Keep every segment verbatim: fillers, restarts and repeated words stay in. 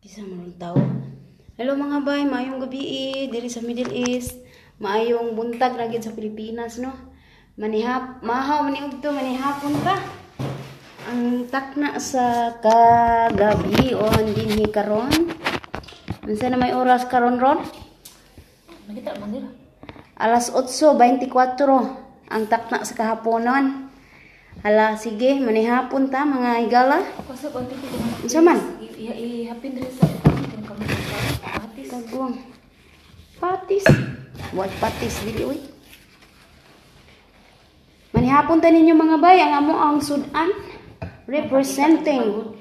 Kisa marong tao. Hello mga bay, maayong gabi diri sa Middle East. Maayong buntag na gid sa Pilipinas, no? Manihap, mahaw maniud to, manihapon ka. Ang takna sa kagabi o dinhi karon. Unsa na may oras karon ron? Nakita man nila. Alas otso beintikwatro ang takna sa kahaponon. Hala, sige, manihapon ta mga higala. Kasi konti ko naman. Unsa man? I-hapin diri sa atin kami sa patis. Kagwang. Patis. Buat patis dili uy. Manihapon ta ninyo mga bay ang amo ang sudan representing.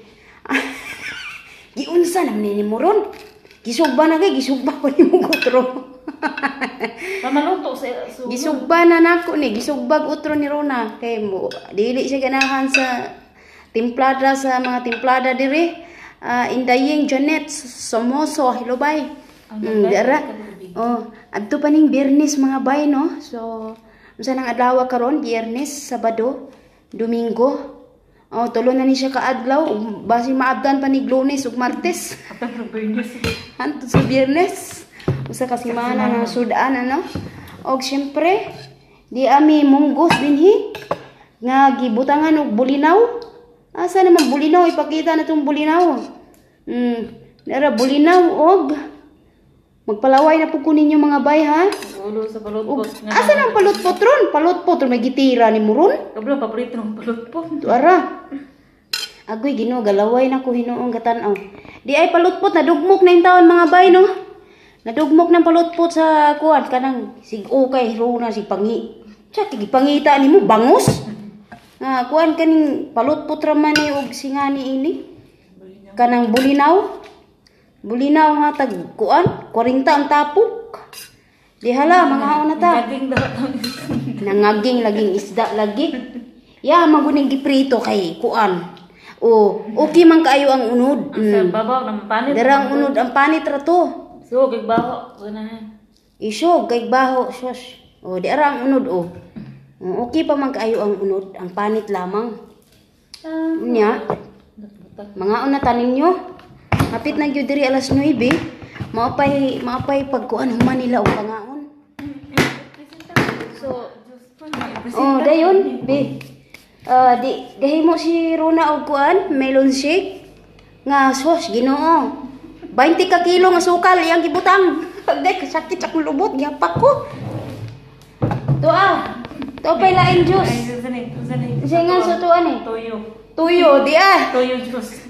Giunsa naman ni mo ron? Gisugba na kay gisugba pa ni mo kutro. Mamaluto sa so, Gisugba na nako ni, gisugbag utro ni Rona kay mo dili siya ganahan sa timplada sa mga timplada diri. Uh, Indayeng Janet Somoso, hello bay. Mm, dara. Oh, adto pa ning Biyernes mga bay no. So, unsa nang adlaw karon? Biyernes, Sabado, Domingo. Oh, tulo na ni siya ka adlaw, basi maabdan pa ni Lunes ug Martes. Hantud sa Biyernes. Usa ka semana na sudan ano. Og syempre, di ami munggos dinhi nga gibutangan og bulinaw. Asa naman bulinaw? Ipakita na itong bulinaw. Hmm. Nara, bulinaw og magpalaway na po kunin yung mga bay, ha? ulo sa palutpot. Asa naman palutpot ron? Palutpot ron, may gitira ni mo ron? Kablo, paborito ng palutpot. Tuara. Agoy, Ginoo, galaway na ko hinuong gatanaw. Di ay palutpot, nadugmok na yung taon mga bay, no? Nadugmok ng palutpot sa kuwan. Kanang, sig okay, runa, si pangi. Tsak, pangita ni mo, bangus. Ah, kuan kaning palutpot raman ni og singani ini. Kanang bulinaw. Bulinaw nga tag kuan, forty ang tapok. Di hala mga una ta. Naging dapat. Nangaging laging isda lagi. Ya maguning giprito kay kuan. O, okay man kaayo ang unod. Sa babaw ng panit. Darang unod ang panit ra to. So, gagbaho. Ganahan. Isog kay baho sos. O, di ara ang unod o. Okay pa man kaayo ang unod, ang panit lamang. Ah, Nya, mga una tanin nyo, hapit na gyud diri alas nuebe, maapay maapay pagkuan human nila og pangaon. So, oh, dayon, be. Uh, di gahimo si Rona og kuan, melon shake nga sos Ginoo. twenty ka kilo nga sukal iyang gibutang. Agday kasakit akong lubot, gihapak ko. Tuwa. To pay lain juice. Siya nga sa tuan eh. Toyo. Tuyo, di ah. Toyo juice.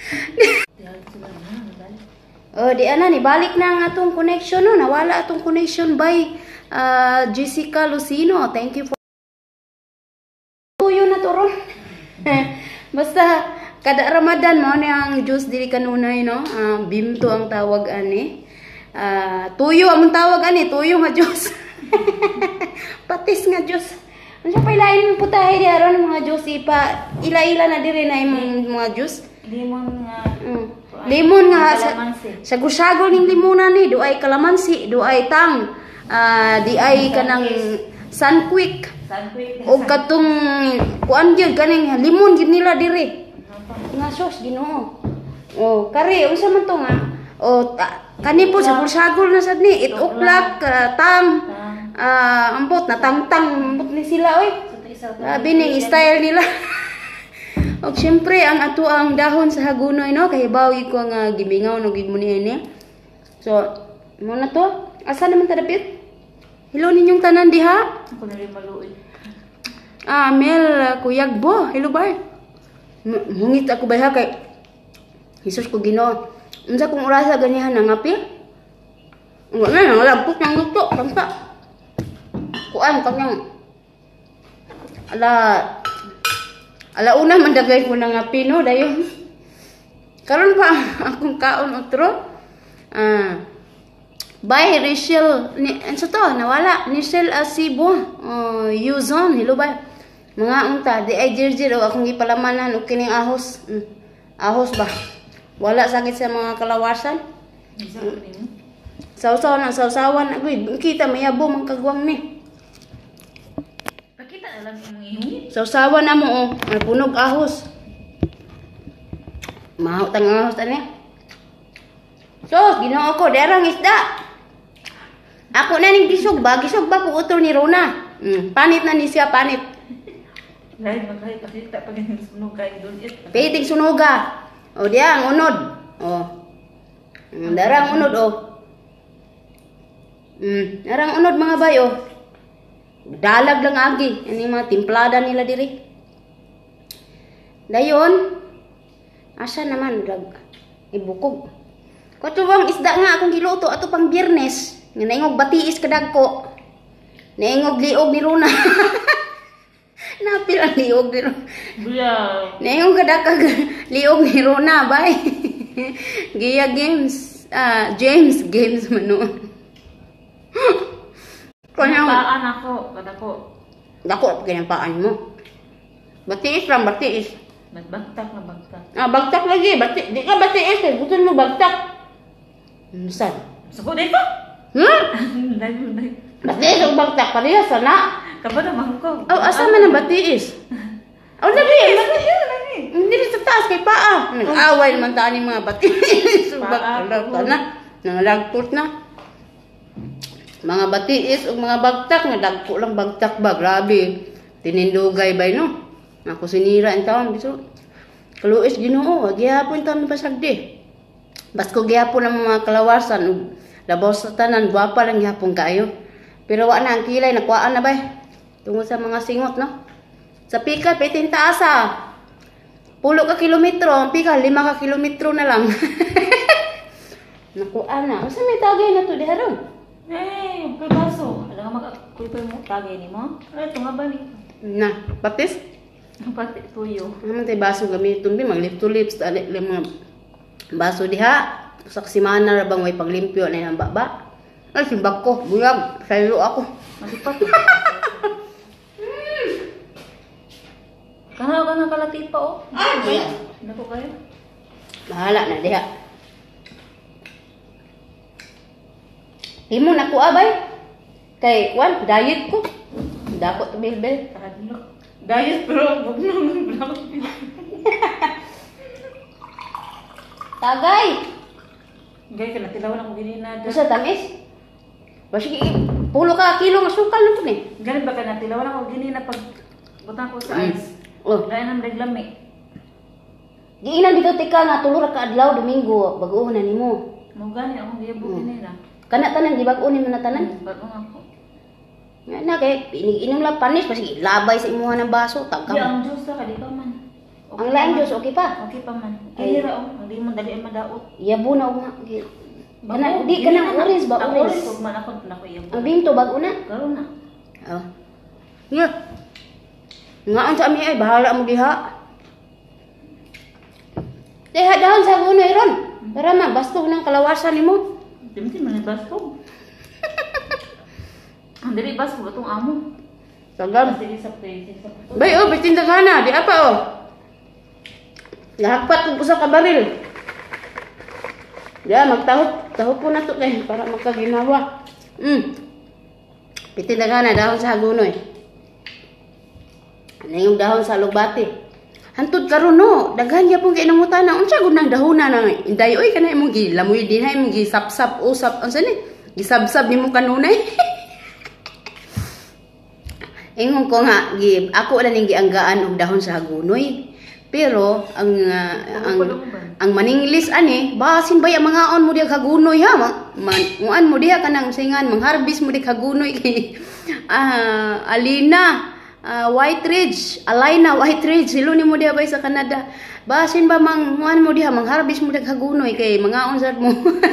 Oh, di ana ni balik na ang atong connection no. Nawala atong connection by uh, Jessica Lucino. Thank you for tuyo na to ron. Basta kada Ramadan mo ni ang juice dili kanunay no. Uh, bimto ang tawag ani. Uh, tuyo ang tawag ani, tuyo nga juice. Patis nga juice. Ano pa ilain mo putahe di aron mga juice ipa ila-ila na diri na imong mga juice. Limon nga. Mm. Limon nga sa sa gusagol ning limunan ni do ay kalamansi, do ay tang, uh, di ay kanang sunquick. Sunquick. O katong kuan gyud kaning limon gid nila diri. Nga sos Ginoo. Oh, kare unsa man to nga? O kani po sa gusagol na sad ni it o'clock uh, tang. Ah, uh, ambot na tangtang ambot ni sila oy. Grabe ning style nila. Og syempre ang ato ang dahon sa hagunoy no kay bawi ko nga gimingaw no gid mo niya. So, mo na to. Asa naman ta dapit? Hello ninyong tanan diha. Ako na rin maluoy. Ah, Mel Kuyagbo. Hello ba? Hungit ako ba kay Jesus ko Ginoo. Unsa kung orasa ganihan nangapi? Nga na lampot nang luto, kamsa. Kuan kanyang ala ala una mandagay ko nga pino dayon karon pa akong kaon otro ah by Rachel ni ansa to nawala Rachel Asibo uh, Yuzon hello ba mga unta di ay jirjir o akong gipalamanan og kining ahos mm. Ahos ba wala sakit sa mga kalawasan mm. Sausaw na sausawan agoy kita mayabo man kagwang ni sausawan na mo oh, punog ahos. Mahaw tang ahos ani. So, ginoo ko, derang isda. Ako na ning gisugba, gisugba ko utro ni Rona. Mm, panit na ni siya, panit. Lain magkay pakita pag yung sunog kay dulit. Piting sunuga. O diya, ang unod. O. Mm, darang unod, o. Mm, darang unod mga bay, o. Dalag lang agi. Yan yung mga timplada nila diri. Dayon, asa naman, dag, ibukog. Katuwang isda nga akong giluto, ato pang biyernes. Nga naingog batiis kadag ko. Naingog liog ni Rona. Napil ang liog ni Rona. Buya. Naingog kadag liog ni Rona, bay. Giya games. Ah, James games man noon. Kanyang Paan ako, kada ko. dako kanyang paan mo. Batiis lang, batiis. Nagbagtak na bagtak. Ah, bagtak lagi. Bati, di ka batiis eh. Gusto mo bagtak. Saan? Suko dito. Hmm? Dahil dahil. Batiis o bagtak. Parehas sana. Kaba naman ko. Oh, asa man ang batiis? Oh, labi. Lagi. Hindi rin sa taas kay paa. Nag-away naman taan yung mga batiis. Paa. Bagtak na. Nangalagpot na. Mga batiis o mga bagtak. Nagdagpo lang bagtak ba? Grabe. Tinindugay ba no? Ako sinira ang taon. Biso. Kaluis ginoo. Gihapon taon pasagdi. Basko gihapon ang mga kalawasan. Labaw sa tanan. Guwapa lang gihapon kayo. Pero wa na ang kilay. Nakuhaan na ba? Tungkol sa mga singot, no? Sa pika, pitin taasa. Pulo ka kilometro. Ang pika, lima ka kilometro na lang. Nakuhaan na. Masa may tagay na to, diharon? Eh, pribaso. Alam nga mag-kuipay mo. Tagay ni mo. Ay, ito nga ba ni? Na, patis? Pati tuyo. Naman tayo baso gamiton. May mag-lip to lips. Tali, mga baso diha. Saksimana na bang may paglimpyo na yung baba. Ay, simbag ko. Buyag. Sayo ako. Malipat. Kana ka na kalatipa oh. Ay, buyag. Ano ko kayo? Bahala na diha. Imo na ko abay. Kay, wan, diet ko. Dako to bilbil. Tahadlok. Diet pero wag na ng black. Tagay! Gay ka na tilawan ako gininada. Basta tamis? Basta pulo ka kilo ng sukal na po ni. Ganun ba ka na tilawan ako ginina pag butang ko sa ice. Oh. Lain ang reglami. Giinan dito tika nga tulo ra ka adlaw Domingo bag-o na nimo. Mo gani akong giyabo ginina. Kana tanan di bag-o nimo na tanan. Bago ako. Nga na kay inom lang panis basta labay sa imuha ng baso Di tagam. ang juice ka di pa man. Ang laing Diyos okay pa. Okay pa man. Ay. Kaya ra oh, hindi mo dali ang madaot. Yabo na nga. Kana di kana orange ba Ako orange. ug man ako nako iyabo. Ang binto bag-o na. Karon na. Oh. Nga. Nga ang sa ami ay bahala mo diha. Deha dahon sa gunoy ron. Para mabasto ng kalawasan nimo. Dimti man basko. Ang dili basko batong amo. Sagam. Dili sa pwede sa. Bay, oh, bitin sana. Di apa, oh. Lahakpat ko sa kabaril. Ya, magtahop. Tahop po na to kay para magkaginawa. Mm. Bitin sana, dahon sa hagunoy. Ano yung dahon sa lugbati? Hantod karon no, daghan ya pong kinamutan na. Unsa gud nang dahuna na inday oy kana imong gilamoy din hay imong gisapsap usap unsa ni? Gisabsab nimo kanunay. Ingon ko nga, gi, ako lang yung gianggaan og dahon sa hagunoy. Pero ang uh, ang ang maninglis ani, basin ba yung mga on mo diha hagunoy ha? Man, muan mo diha kanang singan, mangharbis mo diha hagunoy kay ah Alina, uh, White Ridge, Alina White Ridge, silo ni mo diha bay sa Canada. Basin ba mang muan mo diha mangharbis mo diha hagunoy kay mga on sad mo.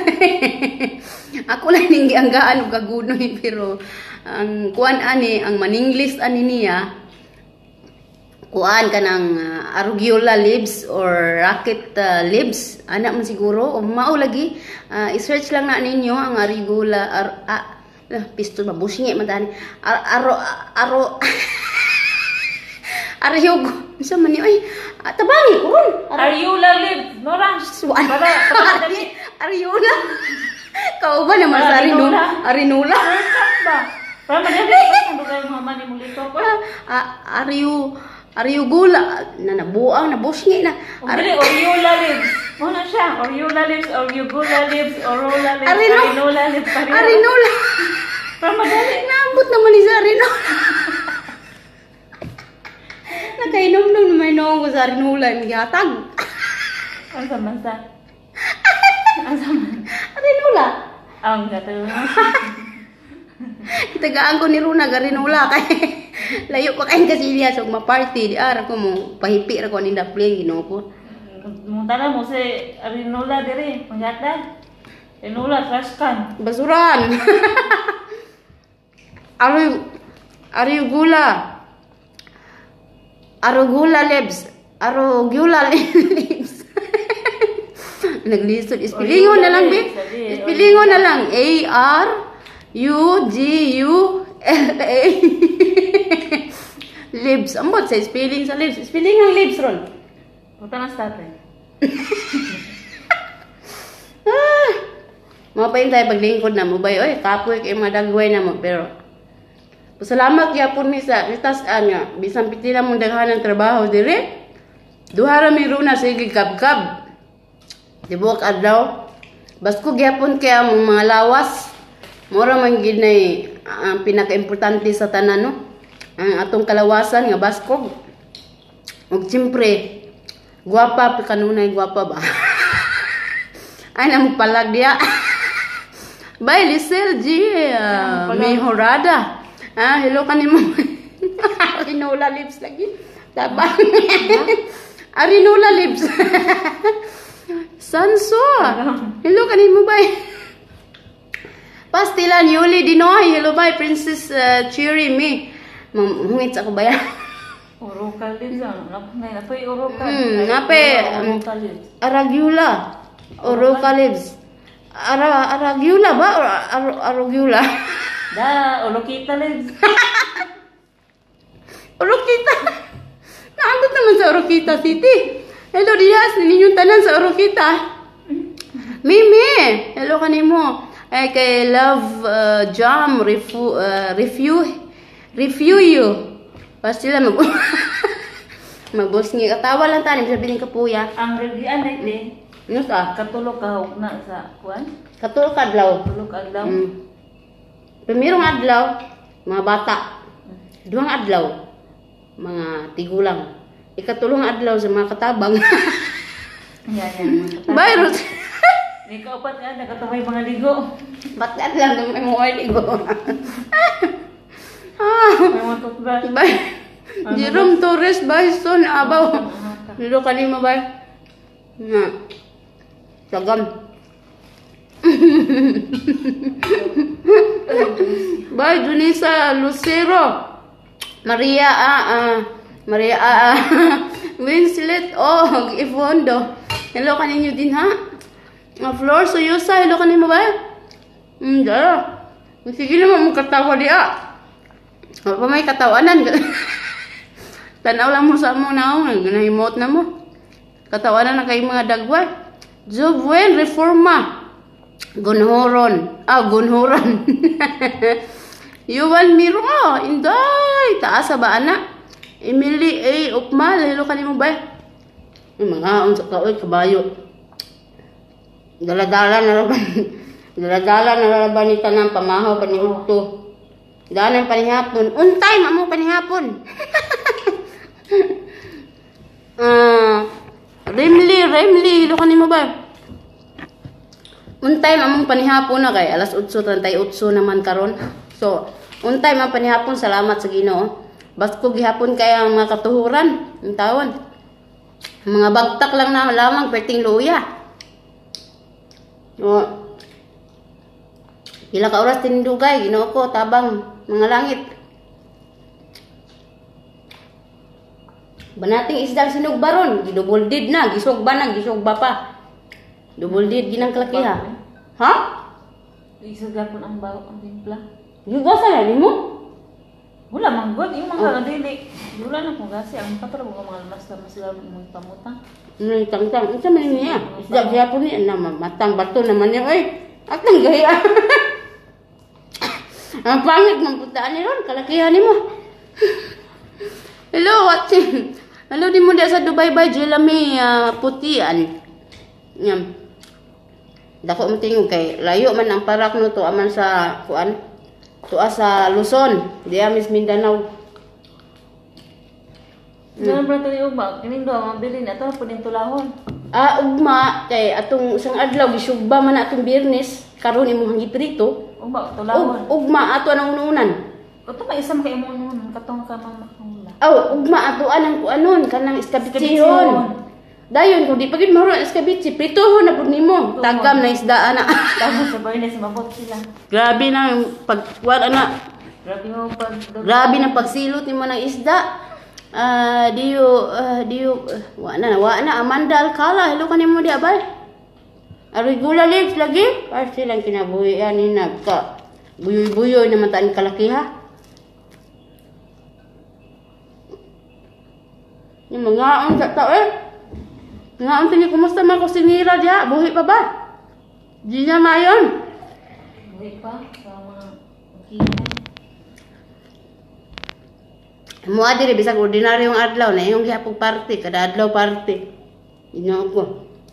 Ako lang yung gianggaan og hagunoy pero ang kuan ani ang maninglis ani niya kuan kanang uh, arugula leaves or rocket uh, leaves ana man siguro o mao lagi uh, i-search lang na ninyo ang arugula ar, ah, uh, pisto mabusingi man tani ar, aro aro ariyog unsa man ni oy ah, tabangi kuron Ariola live, Nora. Suwan. Para para dali. Ariola. Kau ba naman sa Arinula? Arinula? Ba? Para madali pa kung dugay mo man imong liko ko. Ah, Ariu, Ariyo gula na nabuang na busngi na. Ang dili, Oriola lips. Mo na siya. Oriola lips, Oriogula lips, Orola lips, Arino- Arinola lips. pareho. Arinola. Pero madali. Naabot naman ni sa Arinola. Nakainom nung naman noong ko sa Arinola. May hatag. Ang samansa. Ang saman. Arinola. Ang gato. Itagaan ko ni Runa Arinola kay layo pa kain kasilya so ma-party di ara ko mo pahipi ra ko ninda play Ginoo ko. Muntala mo si Arinola diri. Panggatan. Arinola, trash can. Basuran. Ari Arugula. Arugula lips. Arugula lips. Naglisod. Ispilingon na lang, be. Ispilingon na lang. A R U G U L A. Lips. Ambot sa spelling sa lips. Spelling ang lips ron. Punta na sa atin. Ah. Mapain tayo paglingkod na mo ba? Oy, kapoy kay madagway na mo. Pero, pasalamat gyapon mi sa itas-an nga. Bisan piti na mong daghan ng trabaho dire. Duha ra mi Runa sige kab-kab. Tibuok adlaw. Basko gyapon kay among mga lawas. Mura man gid nay ang pinaka-importante sa tanan no. Ang atong kalawasan nga baskog. Ug siyempre, guwapa pa kanunay guwapa ba? Ay namo palag dia. Bye Lisel G. Uh, may horada. Ah, hello kanimo. Arinola lips lagi. Tabang. Arinola lips. Sanso. Hello kanimo bay. Pastilan Yuli Dinoy. Hello bay Princess uh, Cherry me. Mamungit ako ba yan? Oroka lips. Napay napay oroka. Hmm, napay Oroka lips. Aragula. Oroka lips. Ara Aragula ba or ar Arugula? Da, Orokita lips. Orokita. Naabot naman sa Orokita City. Hello Diaz, ninyong tanan sa Orokita. Mimi, hello kanimo. Ay kay Love uh, Jam refu uh, review review you. Basta lang mag magbos nga katawa lang tanim sabi ni kapuya. Ang regian ay di. Ano sa? Katulog ka na sa kuan. Katulog adlaw. Katulog adlaw. Mm. Primerong adlaw, mga bata. Duhang adlaw, mga tigulang. Ikatulong adlaw sa mga katabang. Yan yan. Virus. Ikaw pa nga nakatumay mga ligo. Ba't ka lang kung may mga ligo? Ah, May mga toothbrush. bay. Jerome Torres Bison abaw. Nilo kanimo bay. Na. Sagam. Bay Junisa Lucero. Maria ah, ah. Maria ah. Winslet oh, Ifondo. Hello kaninyo din ha? Ang Flor Soyosa, hello kanimo ba? Hmm, dara. Sige naman mong katawa diya. O pa may katawanan. Tanaw lang mo sa mo na ako. Nahimot na mo. Katawanan na kay mga dagwa. Jobwen Reforma. Gunhoron. Ah, Gunhoron. Yuval Miro. Inday. Taas sa ba anak? Emily A. Upmal. Hello kanimo ba? Yung mga unsa ka oy kabayo. Daladala na laban. Daladala na laban ni tanang pamahaw pa ni Ukto. Dalan panihapon. Untay mamo panihapon. Ah, Remly, Remly, lo kanimo ba? Untay mamong panihapon na kay alas eight thirty-eight naman karon. So, untay man panihapon, salamat sa Ginoo. Basko gihapon kay ang mga katuhuran, ang tawon. Mga bagtak lang na lamang perting luya. O, pila ka oras tinindugay, Ginoo ko, tabang mga langit. Banating isdang sinugbaron, gidouble did na, gisugba na, gisugba pa. Double did ginang kalakiha. Ha? Isa gapon ang bawo ang timpla. Yuga sa mo? Wala manggod yung mga kadili. Wala na kung gasi ang patro mga mga mas mas lang pamutang. Ano yung tangtang? Isa man niya. Isda siya po niya na matang bato naman niya. Ay, atang gaya. Ang pangit ng putaan ni ron, kalakihan ni mo. Hello, watching. Hello, di mo dia sa Dubai by Jelami uh, putian. Yan. Dako mo tingog kay layo man ang parak no to aman sa kuan. Tuwa sa Luzon, diya Miss Mindanao. Ganun ba ito yung ugma? Kining do, ang bilin. Ito, pwedeng tulahon. Ah, ugma, kay atong isang adlaw, gisugba man na atong Biyernes, karon imong giprito. Ugma, Ug, tulahon. ugma ato ang ununan. Ito may isang kayo mo nun. Katong ka mamakahula. Aw, ugma ato anang kuanon kanang iskabitsihon. Dayon kung di pagid mahuro ang iskabitsi, pritohon na pud nimo. Tagam na isda ana. Tapos sa Bernes, mabot sila. Grabe na yung pag wala na. Grabe mo pag... Grabe na pagsilot nimo ng isda. Ah, diyo uh, diyo uh, wa na wa na Amanda Alcala, hello kanimo di abay. Regular lives lagi. Ay silang kinabuhian ni nagka buyoy-buyoy naman taan kalakiha. Yung mga ang tao eh. Nga ang tingin, kumusta man ko sinira diya? Buhi pa ba? Di niya mayon. Buhi pa? Sa mga kinay. Mua diri bisag ordinaryong adlaw na yung gihapong party, kada adlaw party. Inyo ko.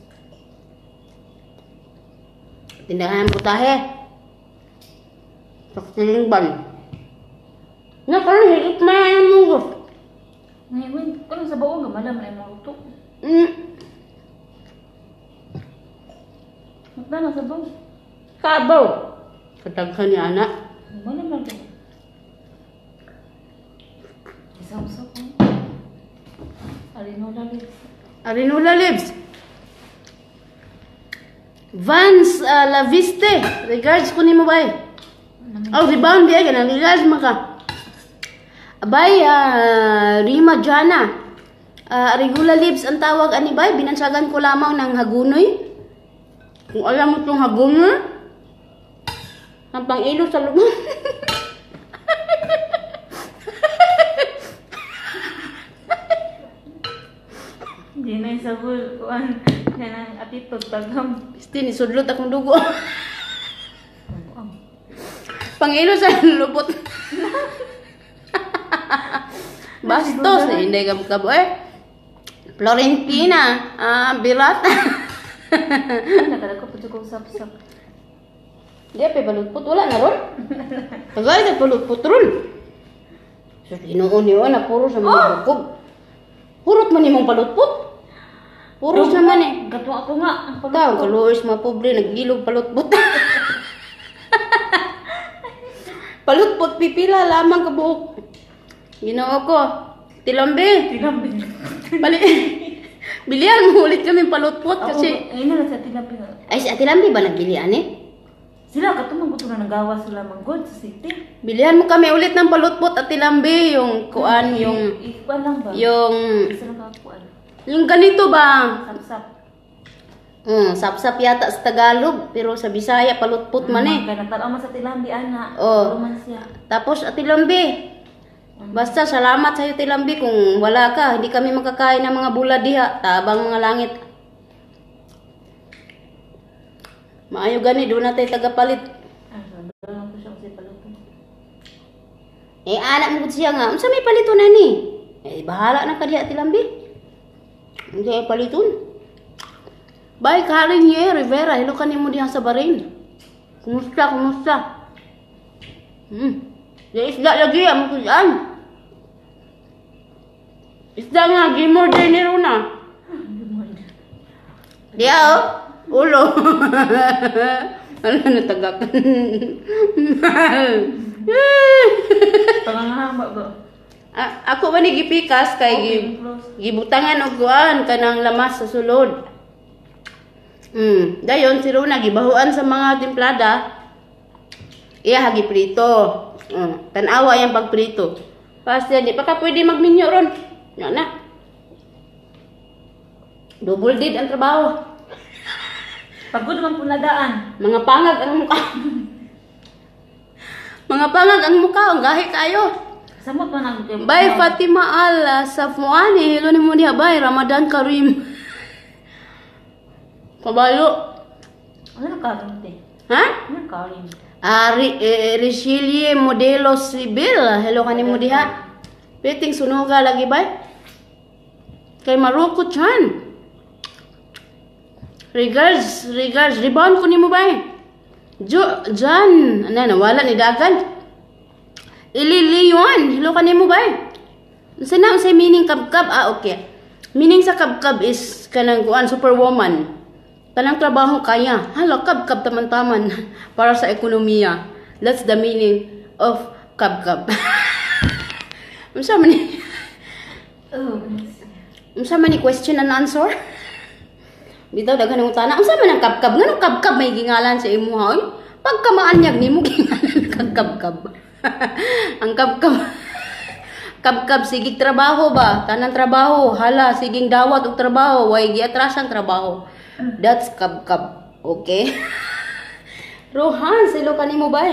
Tindahan putahe. Saktiling ban. Na karon higit mayan mo. Ngayon, kung sa baong gamala man ay maluto. Mm. Magda na sa baong. Kabaw. Kataghan ni anak. Wala man ito. Isang-usap ko. Arinola lips. Arinula lives. Vance uh, Laviste. Regards ko ni mo bay. Oh, rebound dia kana regards maka. Abay, uh, Rima Jana. Uh, regular lips ang tawag ani bay. Binansagan ko lamang ng hagunoy. Kung alam mo itong hagunoy, ang pang-ilo sa lubong. Hindi na yung sabol. Kuan. Yan ang atitod. Tagam. Isti, nisudlot akong dugo. Pang-ilo sa lubot. Bastos, eh, hindi ka kabo eh. Florentina, ah, Birata. Nagkala ko po ko usap-usap. Di pa balutpot, wala na ron. Pagay sa balutpot ron. So, tinuon niyo na puro sa mga bukog. Purot man imong balutpot. Puro sa man eh. Gato ako nga. Ang Tao, pagkakas. kaluoy sa mga pobre, nagilog palutpot. Palutpot, pipila, lamang ka buhok. Ginoo ko. Tilambi. Tilambi. Bali. Bilihan mo ulit kami palutpot kasi. Ayun na lang sa tilambi nga. Ay, si Ate Lambi ba nagbilian eh? Sila katumang gusto na nagawa sila manggod sa city. Bilihan mo kami ulit ng palutpot at Lambi. Yung kuan, yung... Ikuan lang ba? Yung... Isa lang kakuan. Yung ganito ba? Sapsap. Hmm, sapsap yata sa Tagalog. Pero sa Bisaya, palutpot man eh. Kaya nagtalaw man sa tilambi, ana. Oh. Puro man siya. Tapos, Ate Lambi. Basta salamat sa iyo, Tilambi. Kung wala ka, hindi kami makakain ng mga bulad diha. Tabang mga langit. Maayo gani, doon na tayo tagapalit. Ah, sabi lang ko siya kasi paluto. Eh, anak mo siya nga. Unsa may palito na ni? Eh, bahala na ka diha, Tilambi. Hindi ay paliton. Bye, Karen Ye, Rivera. Hello ka mo diha sa Bahrain. Kumusta, kumusta? Hmm. Di isda lagi, amo ko dyan. Isda nga, gimor din ni Runa. Diya, oh. Ulo. Ano na tagakan? Pangangahamba ba? A- ako ba ni gipikas kay gi gibutangan og kuan kanang lamas sa sulod. Hmm, dayon si Runa gibahuan sa mga timplada. Iya hagi prito. Hmm, tan-awa yang pagprito. Basta di pa ka pwede magminyo ron. Nga na. Double did ang trabaho. Pagod naman po nadaan. Mga pangag ang mukha. Mga pangag ang mukha, ang gahi kayo. Samot man ang Bye Fatima Al Safwani, hello ni mo diha bye Ramadan Karim. Kabalo. Ano na karin te? Ha? Ano na karin? Ari eh, Richelieu Modelo Sibil, hello kanimo diha. Piting sunuga lagi ba? Kay Maroko chan. Regards, regards, rebound ko ni mo ba? Jo, Jan, ano, nawala ni Dagan. Ililiyon, hilo ka ni mo ba? Sana sa meaning kabkab, ah okay. Meaning sa kabkab is kanang kuan superwoman. Kanang trabaho kaya. Hala, kabkab taman-taman para sa ekonomiya. That's the meaning of kabkab. Unsa man ni? Oh, Unsa man ni question and answer? Bitaw daghan ng utana. Unsa man ang kabkab? Ngano kabkab may gingalan sa imo ha? Oy? Pagka maanyag nimo gingalan kang kabkab. Ang kabkab. Kabkab sigig trabaho ba? Tanang trabaho, hala siging dawat og trabaho, way giatrasan trabaho. That's kabkab. Okay? Rohan, silo kanimo ba?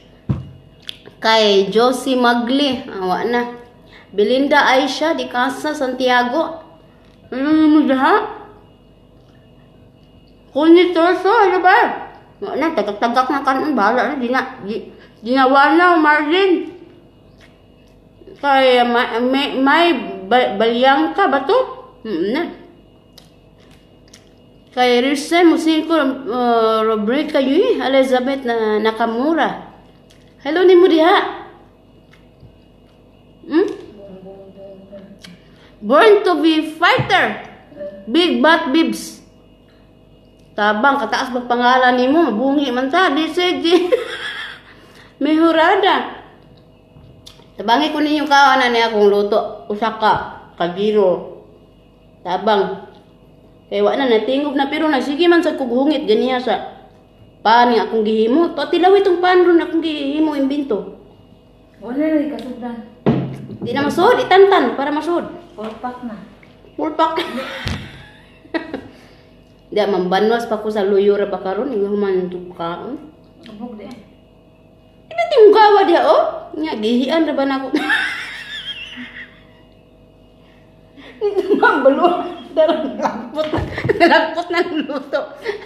Kay Josie Magli, awa na. Belinda Aisha di Casa Santiago. Ano mo diha? Kunit torso, ano ba? Na, tagak-tagak na kanon, bahala na, di na, di, dinawana, Marlin. Kaya, may, may, may balyang ka ba to? Hmm, na. Kaya, Risa, musin ko, uh, Robert kayo eh, Elizabeth na Nakamura. Hello ni mo diha. Hmm? Born to be fighter. Big Bat Bibs. Tabang, kataas bang pangalan ni mo, bungi man ta, di sige. Mehurada. Tabangi ko ninyo kawanan niya akong luto. Usaka, kagiro. Tabang. Kaya wala na, natingog na, pero na, sige man sa kughungit, ganiya sa pan nga akong gihimo. To, tilaw itong pan ron akong gihimo, imbinto. wala na kasugdan. Di na masud, itantan, para masud. Pulpak na. Pulpak. Di, mambanwas pa ko sa luyo ra pa karon, yung human itong kaon. Abog di eh. Ina ting gawa dia oh. Nya gihian ra ba nako. Ito mambalo. Darang lapot. Lapot na luto.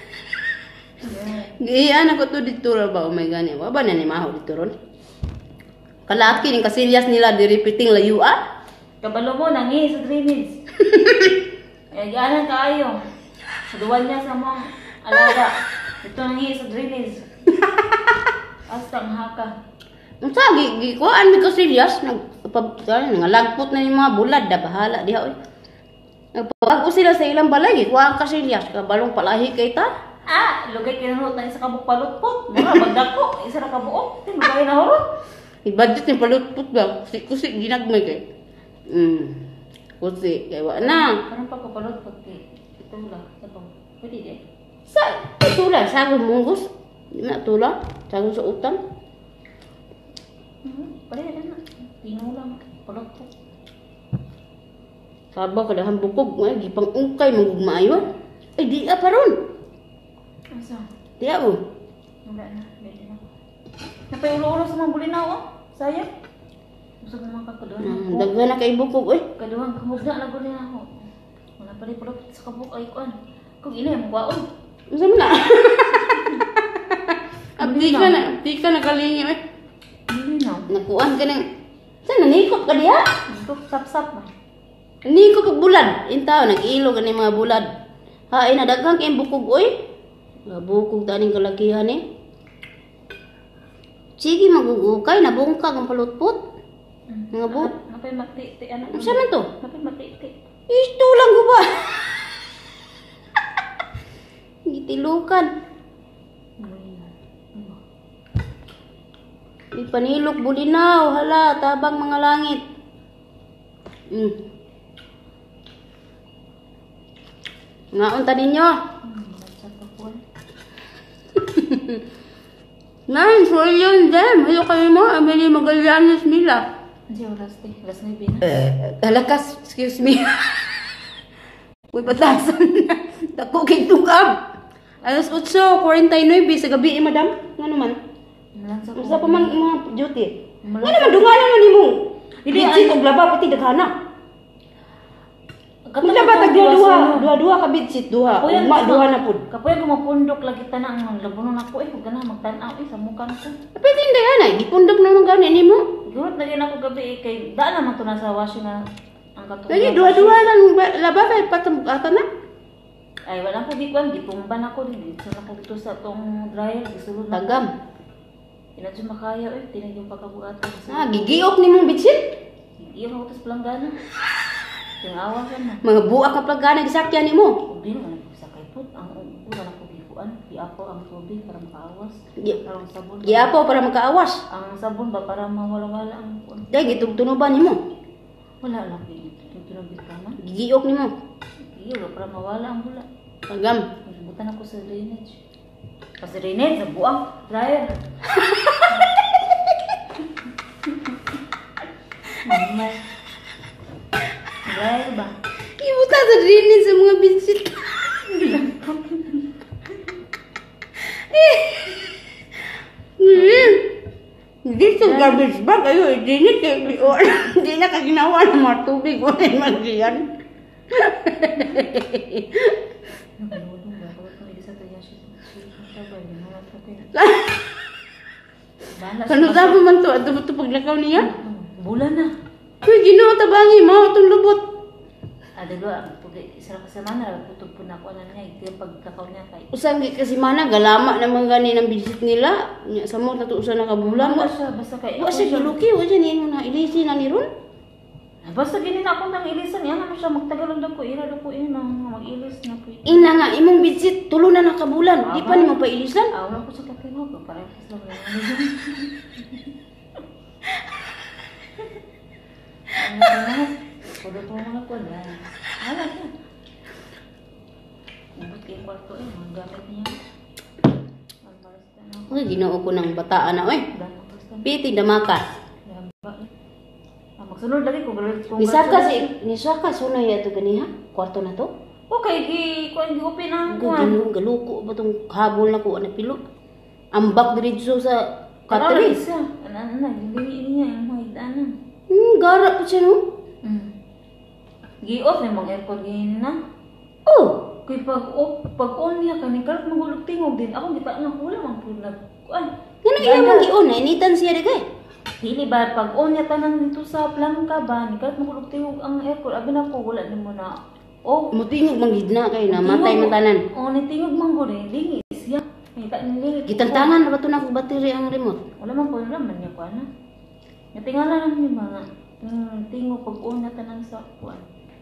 Gihian ako to dito ra ba, oh my god. Wa ba na ni maho dito ron? Kalaki ning kasilyas nila di repeating layo ah. Kabalo mo nangi sa drainage. Eh ganan kaayo. Duwan niya sa mong alaga. Ito nangi sa drainage. Astang haka. Unsa gi gi kuan mi kasilyas nag pabtan nga lagpot na yung mga bulad da bahala diha oy. Nagpag sila sa ilang balay kuan kasilyas ka balong palahi kay ta. Ah, lugay kinurot na isa ka bukpalutpot. Mura bagdako, isa ra ka buok. Tin lugay na horot. I-budget ni palutpot ba? Kusi ginagmay kay. Mm. Kusi kay wa na. Parang pagkapalutpot kay ito lang. Ito. Pwede di. Sa tula sa munggos. Di na tula. Sago sa utang. Mhm. Pwede na. Tinulang palutpot. Sabaw kadahan bukog nga gipang ungkay mangug maayo. Ay di a paron. Asa? Di a oh. Wala na. Pwede na. Napay ulo-ulo sa mga bulinaw oh. Sayang. Gusto ko mga kakaduhan. Ah, daghan na kay bukog oy. Kaduhan kamugda na bulinaw ako. Wala pa rin palutpot sa kabuk ay kuan. Kung ina yung kwaon. Unsa man na? Abdi ka na, abdi ka na kalingi oy. Bulinaw. Nakuan ka nang sa nanikot ka diha. Ito sap-sap ba? Nanikot kag bulad. Intaw nag-ilo ka ni mga bulad. Ha ina daghang kay bukog oy. Bukog taning kalakihan eh. Sige magugukay nabungkag ang palutpot. Nga bu. Napay mati-ti ano? Unsa man to? Napay mati-ti. Ito lang ko ba? Gitilukan. Ipanilok bulinaw, hala, tabang mga langit. Mm. Naunta ninyo. Nine, so yun dem. Hello kayo mo, Emily Magallanes Mila. Hindi oras te. Alas nuebe na. Talakas, excuse me. Uy, patlasan na. Dako kay tungkab. Alas otso, forty-nine sa gabi, eh, madam. Nga naman. Malansa ko. Usa pa man mga duty. Nga Malansa. naman, dunganan mo ni mo. Hindi, Hindi, ano- kog laba, pati daghana. Mila ba tag duha, duha-duha ka bitsit duha. Ugma duha na pud. Kapoy ko mapundok lagi tanang ang labunon ako eh, kung gana magtan-aw eh sa mukha ko. Pwede hindi ana, gipundok naman gani nimo. Gurot na din ako gabi eh, kay daan naman to nasa washing na ang katulad. Lagi duha-duha lang laba kay patam ata na. Ay wala ko bikuan, gitumban ako din. So na ko dito sa tong dryer, gisulod na. Tagam. Inadyo makaya eh, tinag yung pagkabuatan. Ah, gigiok nimong bitsit. Iyo ako tas planggana. Yung awa ka na. Mga buak ka plagana gisakyan nimo. Hindi naman ako sa kaipot. Ang una na ko bikuan. Iapo ang tubig para makaawas. Gi- Parang sabon. Giapo para makaawas. Ang sabon ba para mawala-wala ang kuan. Dai gitugtunuban nimo. Wala lang pinito. Yung tinubig ka man. Gigiok nimo. Iyo para mawala ang bula. Tagam. Nagbutan ako sa drainage. Kasi drainage, sa buang dryer. Mamay. Dryer ba? Ibuta sa drainage sa mga bitsit. Dito garbage bag ayo drainage kay di na ka ginawa ng mga tubig wala man diyan. Nakalulong ba? Kawat ko isa tayo siya. Sabay, ginawa ko kayo. Kano sabi man to ato to paglakaw niya? Bulan na. Kuy Ginoo tabangi mao tong lubot. Ada dua, isa ka semana, tutog po na ako na niya. Ito yung pagkakaw niya kay. Usang kasi mana galama naman gani ng visit nila. Nya sa mo nato usa na ka bulan. Wala siya, basta kay. Wa siya giluki wa siya ni na ilisi na ni ron. Basta gini na ako nang ilisan. Yan naman siya, magtagalon daw ko. Ira daw ko yun, mag-ilis na po. Ina nga imong visit tulo na nakabulan. Di pa nimo pa ilisan. Ah, wala ko sa kakino. Parang kasi lang. Ano na? Kudo po mga ko na. Wala ka. Ubot kayo kwarto eh. Mga gamit niya. Magbarasta na ako. Uy Ginoo ko ng bataan na oy. Dama basta. Piti damaka. Dama. Ah, magsunod lagi ko. Ni saka si ni saka sunay ato ganiha. Kwarto na to. Okay, gi kuan gi upin ang Kuan kuan. galuko ba tong habol na ko ana pilo. Ambak diretso sa katri. Isa. Ano na, hindi niya yung mga higdaanan. Hmm, gara pa siya no. Mm. Gi-off na mga aircon gini na. Oh, Kaya pag off, pag on niya kani karat magulog tingog din. Ako di pa na wala man pud nag kuan. ngano iya man giun na initan siya dagay. Dili ba pag on niya tanan dito sa plangka ba ni karat magulog tingog ang aircon. Abi na ko wala nimo na. Oh, Mutingog manggid na kay na matay man tanan. Oh, ni tingog man gud eh. Lingis ya. Kita ni lingis. Gitantangan na ba to na kog battery ang remote? Wala man ko naman niya kuan na. Natingala lang ni mga mm, tingog pag on niya tanan sa kuan.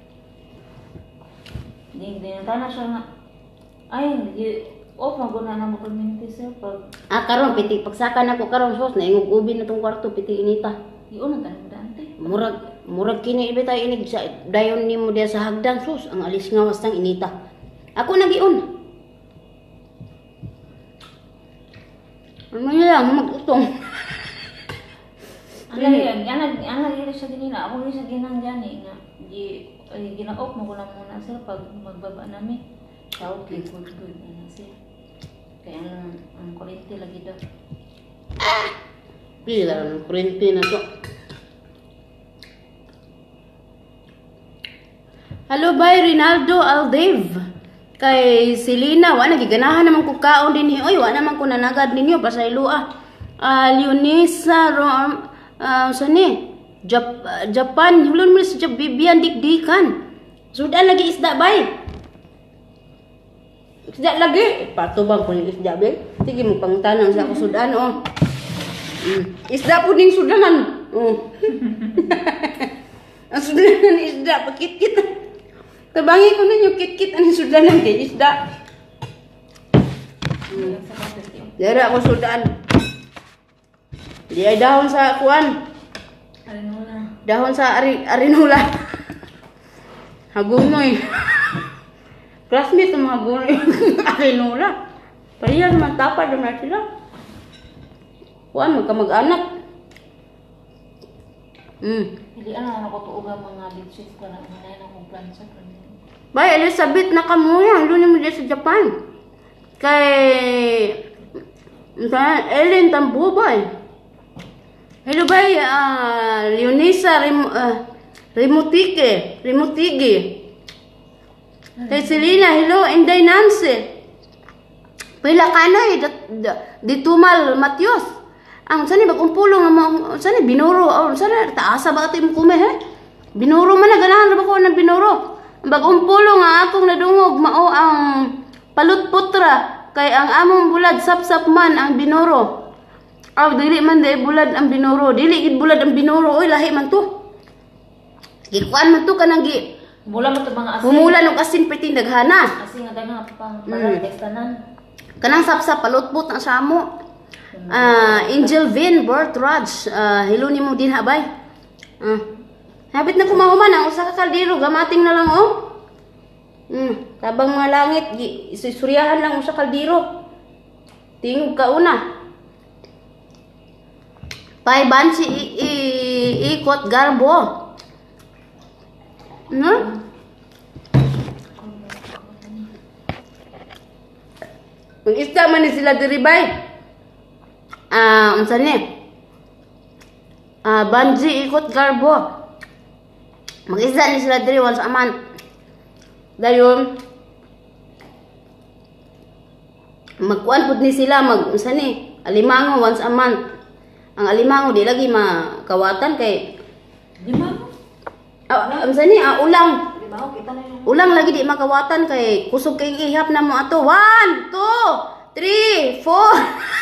Hindi, hindi na siya nga. Ay, hindi. Off, maguna na mo community sir. Pag Ah karon piti pagsaka na ko karon sos na ingog ubin na tong kwarto piti inita. iyon ang tanong dante. Murag murag kini ibe tayo inig sa dayon nimo diya sa hagdan sus ang alis nga wastang inita. Ako nagiun. Ano niya lang magutong. Ano yan? Yan ang yan ang siya din na. Ako rin siya ginang dyan eh. Nga, di, ay, gina-off mo ko lang muna sir pag magbaba namin. Tawag kay good good. Ano siya. Kaya ang, ang kuryente lagi daw. Pila ang kuryente na to. Hello bye Rinaldo Aldave. Kay Selena, wa nagiganahan naman ko kaon din ni. Oy, wa naman ko nanagad ninyo pasaylua. Ah, Leonisa Rom ah sani? Jap Japan, hulon mo sa Jap Bibian dikdikan. Sudan lagi isda bay. Isda lagi. Patubang ko ni isda bay. Sige mo pangtanang sa ako Sudan oh. Mm. Isda po ning Sudanan. Oh. Ang Sudanan isda pakit-kit. Tabangi ko ninyo kit-kit ang Sudanan kay isda. Yan sa kapit yun. Dara ako Sudan. Di ay dahon sa kuan. Ano na? Dahon sa ari arinula. Hagunoy. Classmate ng hagunoy. Arinula. Pariya naman tapad naman sila. Kuan magkamag-anak. Mm. Hindi ano ano ko tuuga mga bitches ko na hinay na kong plan sa plan. Bay, Elizabeth na kamuya. Doon mo dyan sa Japan. Kay... Ellen Tambubay. Hello bay, uh, Leonisa Rim, uh, Rimutike. Rimutigi. Kay Selena, hello, Inday Nancy. Pila kanoy, di tumal Matios. Ang sani bagumpulong nga mo, sani binuro, oh, sani taasa ba ito yung kume, he? Binuro man na, ganahan na ba ko ng binuro? Bagumpulong nga akong nadungog, mao ang palutputra, kay ang among bulad sap-sap man ang binuro. Aw, dili man day bulad ang binuro, dili gid bulad ang binuro, oy, lahi man to. Gikuan man to, kanang gi, Mula mo ito mga asin. humulan og asin piti daghana. Asin nga gana pang para tekstanan. Kanang sapsap palutpot ang samo. Ah, Angel Vin Bortraj, uh, hello nimo din habay. Ah. Habit na kumahuman ang usa ka kaldero, gamating na lang oh. Hmm, tabang mga langit, isuryahan lang usa kaldero. Tingog ka una. Pay bansi i, i, ikot garbo. No? Ang isda man ni sila diribay. Ah, uh, unsa ni? Ah, uh, banji ikot garbo. Mag-isda ni sila diri once a month. Dayon magkuan pud ni sila mag unsa ni? Alimango once a month. Ang alimango di lagi makawatan kay Limango? Ah, unsa ni? Ah, ulang. Limango kita na yun. Ulang lagi di makawatan kay kusog kay ihap na mo ato. One, two, three, four.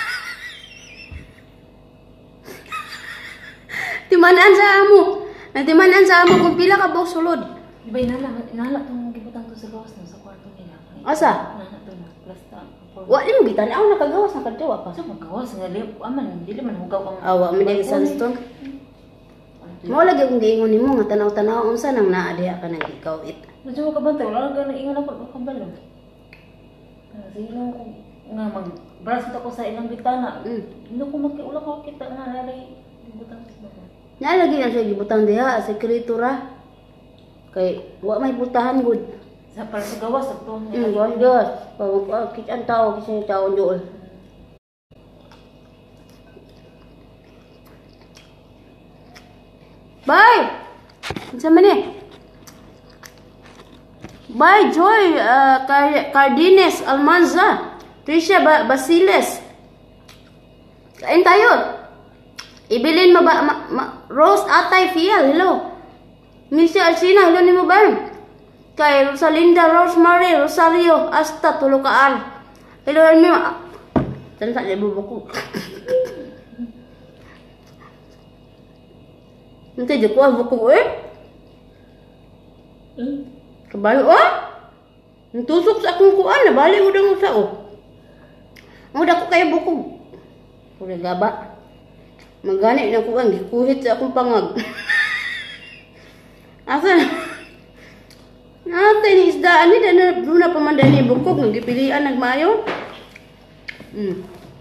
Timanan sa amo. Timanan sa amo kung pila ka buok sulod. Iba inala, inala itong gibutang to sa gawas na sa kwarto nila. Asa? Inala to na, plasta. Wa di mo bitan ako nakagawas ng kadto pa. Sa magawas nga lip, aman, dili man hugaw kang... Awa mi dili sandstone. Mo lagi kung giingon nimo nga tanaw-tanaw unsa nang naa diha ka nang ikaw it. Medyo makabantay, wala ka na ingon ako, makabalo. Sige lang ko, nga mag-brush ko sa ilang bitana. Mm. Hindi ko makiula ko kita nga lalay. Gibutang sa baba. Nalagi na siya gibutang diha sekreto ra. Kay wa may butahan gud. Sa para sa gawas ito. Mm, gondos. Pag kit ang tao kasi tao dool. Bye. Unsa man ni? Bye Joy uh, Car Cardines Almanza. Trisha ba Basiles. Kain tayo. Ibilin mo ba ma, ma, Rose Atay Fiel, hello. Missy Alcina, hello nimo ba? Kay Rosalinda Rosemary Rosario Asta tulo ka ar. Hello nimo. Tan sa bubuko. Nte je ko buko eh. Hmm? Kabalo ah. Ntusok sa akong kuan na bali udang usa oh. Muda ko kay buko. Pura gaba. Magani na kuan gikuhit sa akong pangag. Asa? Nate ni isda ani na duna pamanday ni bukog ng gipilian nagmayo. Hmm.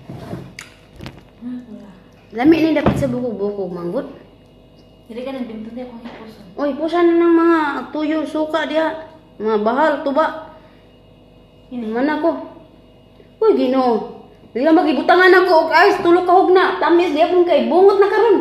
Lami ni dapat sa bukog-bukog manggod. Dili ka nang dimtun akong hipuson. Oy, pusan na ng mga tuyo suka diha. Mga bahal tuba. Mana ko? Uy, Ginoo. Dili magibutangan ako og ice tulo ka hugna. Tamis di akong kay bungot na karon.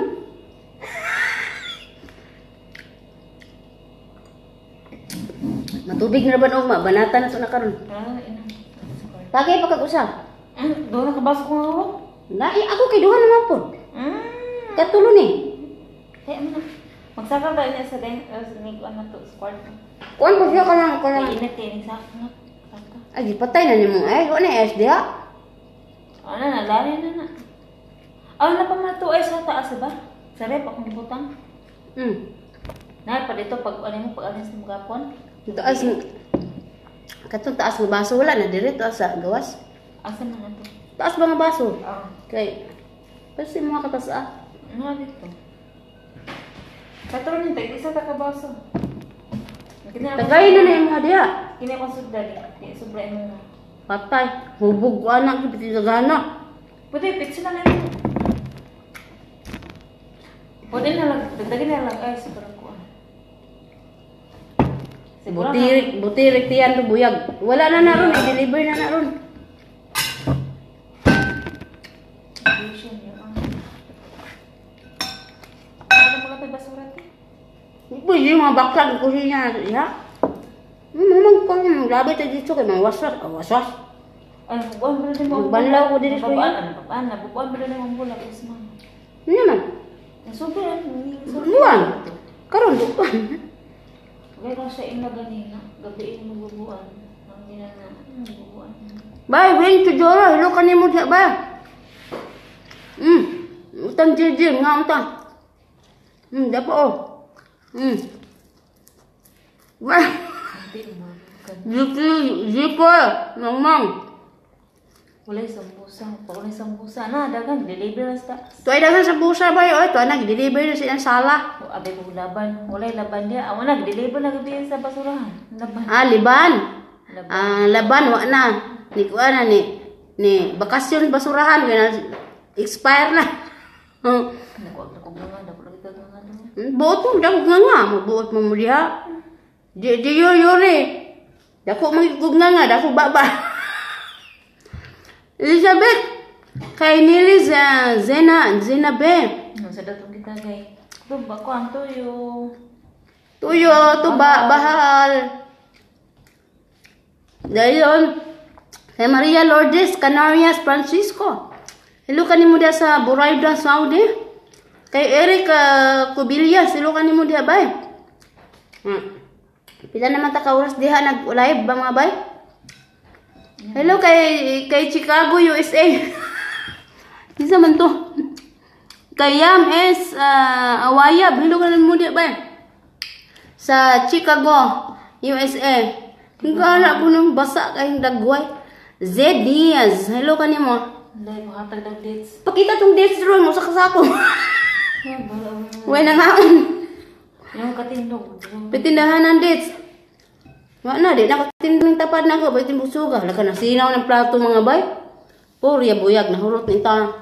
Matubig na ba og mabanatan na to na karon. Ah, ina. Tagay pa kag usa. Ah, doon na kabaso ko nga ako. Dai ako kay duha naman po. Hmm. Katulo ni. Hey, ano? Magsaka ba niya sa den, uh, sa nig ano to, sa kwarto. Kuan pa siya kanang kanang Ay, init eh, sa ano? ay patay na nimo ay ko na S D ha. Ano na, lari na na. Oh, na pa mato ay sa taas ba? Sa rep akong butang. Hmm. Na pa dito pag ano mo pag alis ng gapon. Taas katong taas ng baso wala na dire taas sa gawas. Asa na to? Taas ba nga baso? Ah, Kay kasi mga katas ah. ano dito? Katron nito, isa ta ka baso. Tagay na na yung mga diha. Kini ko sudali, di sobra mo. Patay. Hubog ko anak kipiti sa gana. Pwede pizza na lang. Pwede na lang, dagdagan na lang ay siguro ko. Siguro na. Butirik, butirik tiyan to buyag. Wala na na ron, i-deliver na na ron. Vision yun. Ano mo lang basura to? Pwede yung mga baklan ko siya na siya. Hmm, mamang kung labi tayo dito kay mga waswas. Oh, waswas. Ay, bubuan ba rin mo? Magbanlaw ko dito Babaan, sa'yo. ano, babaan na. Bubuan ba rin mo bulak, Isma? Ano naman? Sobrang, Buwan. Karon buwan. Pero sa ina ganina, gabi mo bubuan. Ang ginana, bubuan. Bay, wing to Jora. Hello ka ni mo siya, bay. Hmm. Utang jir-jir. Nga utang. Hmm, dapat oh. Hmm. Bay. Hindi mo. Zipi, zipi. Nangmang. Walay sambusa. Pag walay sambusa na, dagan, deliver na sa Tuay dagan sa busa, bay. Oy, tuay nag-deliver na silang sala. O, abay mo laban. Walay laban dia. Awan na, deliver na gabi sa basurahan. Laban. Ah, liban. Laban. Ah, laban, wa na. Ni kuha na ni. Ni, bakasyon basurahan. Kaya expire na. Hmm. Nakuha na kong mga, dapat lagi ka nga nga. Buot mo, dako nga nga. Mabuot mo mo diha. Di, di yo yuri. Dako magigug nga nga, dako baba. Elizabeth, kay nili za Zena, Zena be. Ano sa datong kita kay? Kung ba ko ang tuyo? Tuyo, tuba, bahal. Dayon, kay Maria Lourdes, Canarias, Francisco. Hello kanimo dia sa Buraida, Saudi. Kay Eric uh, Cubillas, hello kanimo dia bay. Hmm. Pila naman ta ka oras diha nag-live ba mga bay? Hello kay kay Chicago, U S A. Isa man to. Kay Yam S uh, Awayab, hello kanimo dia bay. Sa Chicago, U S A. Tingala po nung basa kayong dagway. Z Diaz, hello kanimo. Dahil mo hatag ng dates. Pakita tong dates ron mo sa kasako. Yan, bala mo. Uy na ngaon. Yung katindog. Pitindahan ng dates. Wa na, di nakatindog ng tapad na ko. Ba't yung busuga? Hala ka na, sinaw ng plato mga bay. Purya buyag, nahurot ng ta.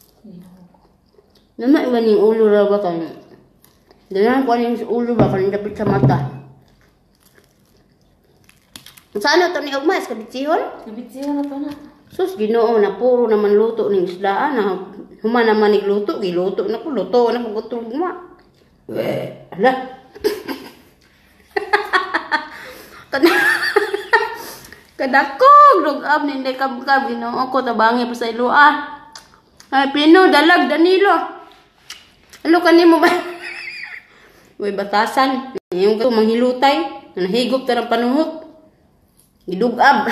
Naman iba yung ulo ra ba kayo? Dala ko ano yung ulo ba kayo dapat sa mata. Saan na ito ni Ugmas? Kabitsihon? Nabitsihon na to na. Sus, ginoo na puro naman luto ng isdaan na human naman nigluto, giluto na ko, luto na ko gutulog mo. Eh, ala. Kada Kadakog lugab ni hindi kabkab ginoo ko tabangi pa sa iluan. Ay Pino dalag Danilo. Ano kanimo ba? Uy batasan, yung ko manghilutay, nahigop ta ng panuhot. Gidugab.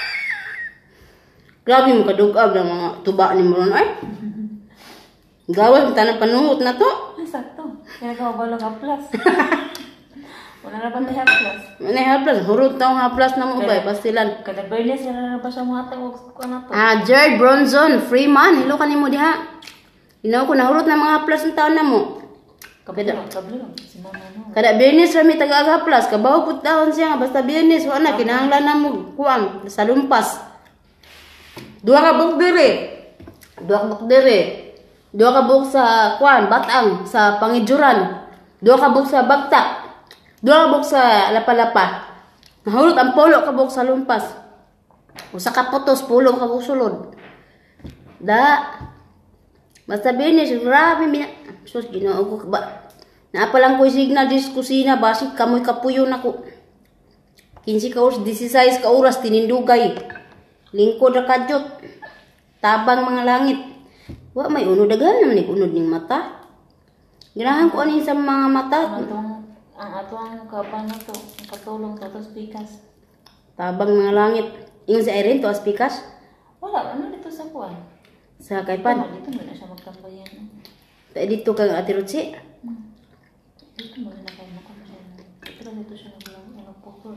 Grabe mo kadugab ng mga tuba ni mo ron ay. Gawas ta ng panuhot na to. Ay, sakto. Kaya ka ba lang haplas? Wala na ba may haplas? May haplas, hurot taong haplas na mo ba? Pastilan. Kada Bernes, wala na ba siya mga tawag ko na to? Ah, Jared Bronson, Freeman. Hello kanimo diha. Inaw ko nahurot na mga haplas ng taon na mo. Kablo, kablo. Si mama no. Kada Bernes ra mi taga haplas, kabaw pud taon siya nga basta Bernes wa na kinahanglan na mo kuang sa lumpas. Dua ka buk dire. Dua ka buk dire. Dua ka buk sa kuan Batang sa Pangijuran. Dua ka buk sa Bagta. Dua ka buk sa Lapa-Lapa. Nahulot ang polo ka buk sa lumpas. Usa ka putos pulo ka buk sulod. Da. Basta Bernes grabe mi. Sus Ginoo ko ba. Naapa lang ko signal dis kusina basig kamoy kapuyo nako. quince ka oras, sixteen ka oras tinindugay. Lingkod ra kadyot. Tabang mga langit. Wa may unod daghan naman ni unod ning mata. Ganahan ko ani sa mga mata. Ang atong, ang atong kapan na to, ang katulong to, to spikas. Tabang mga langit. Ingon sa Irene to aspikas Wala, ano dito sa kuwan? sa kaypan. Dito, dito mo na siya magtambayan. Ta dito kang Ate Rutsi. Hmm. Dito mo na kayo makamasiyan. Dito lang dito siya naglang, ano po to.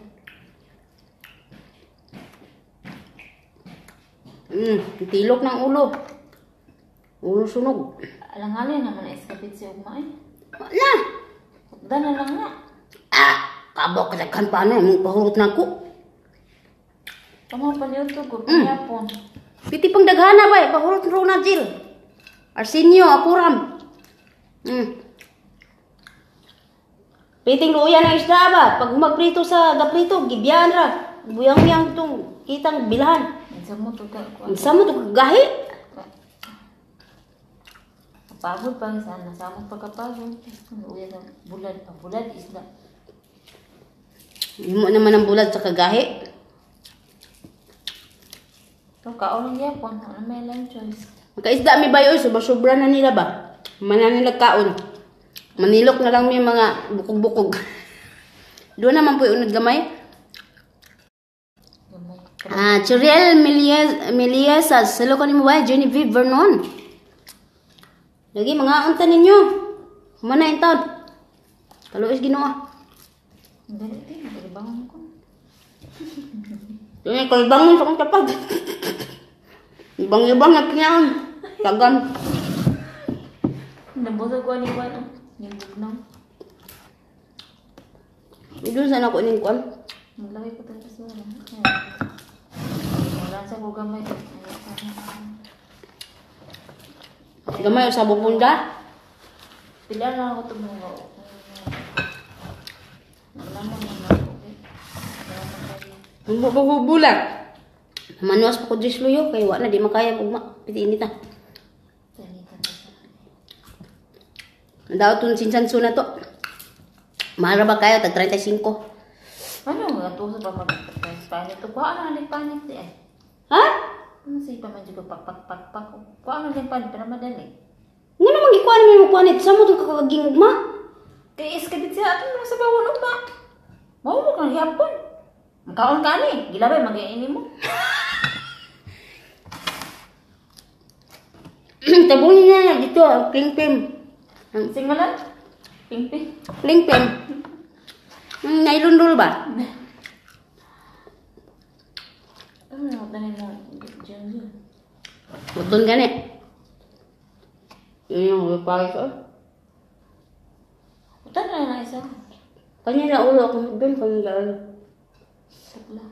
Mm, tilok ng ulo. Ulo sunog. Alangalin naman na iskapit si Ugma eh. Wala. Hukda na lang na. Ah, kabok ka daghan pa na mong pahurot na ko. Tama pa niyo to, good yapon. Piti pang daghana ba, pahurot ro na Jill. Arsenio Apuram. Mm. Piting luya ng isda ba? Pag magprito sa gaprito, gibyan ra. Buyang-buyang tong kitang bilhan. Minsan mo to ka. Unsa mo to gahi? Pagod pa sana, samot pagkapagod. Uya na bulad, ah, bulad isda. Himo naman ang bulad sa kagahi. Ito, kaon ng yapon. Ano may lang choice? Makaisda mi bayo, sobra-sobra na nila ba? Mana nila kaon. Manilok na lang may mga bukog-bukog. Doon naman po yung unod gamay. Ah, Churiel Meliesas. Hello ko ni mo ba? Genevieve Vernon. Lagi mga unta ninyo. Kumana yung taon. Kaluis ginawa. Dali, dali. Nagalibangon ko. Yung may kalbangon sa kong tapag. Ibang-ibang at niyan. Tagan. Nabusog ko ni Juan. Yung bugnaw. Doon sana ako ining kuan. Naglagay ko talaga sa wala. Wala sa ko gamay. Gamay sa bubunda. Pilihan lang ako ito mga. Wala mo naman ako. Ang bububulag. Manuas pa ko dris luyo. Kaya wala di makaya kung pitiin nita. Daw itong sinsanso na to. Mahal ba kayo? Tag thirty-five. Ano nga ito sa pamag-panit ito? Paano naling panit di eh? Ha? Ano siya pa man dyan pak-pak-pak-pak? Paano naling panit? Pero madali. Nga naman ikuha naman yung panit. Saan mo itong kakagingog ma? Kaya iskabit siya atin mo sa bawal ba? Mau mo kang hiyapon. Makaon ka ni. Gilabay mag-iinin mo. Tabuhin niya na dito. Ping-ping. Singalan? Ping-ping. Ping-ping. Nailundol ba? Ano na tanin mo? Diyan dyan. Button gani. Yun yung wipay ko. Utan na na isa. Kanya na ulo akong doon. Kanya na ulo. Sakla.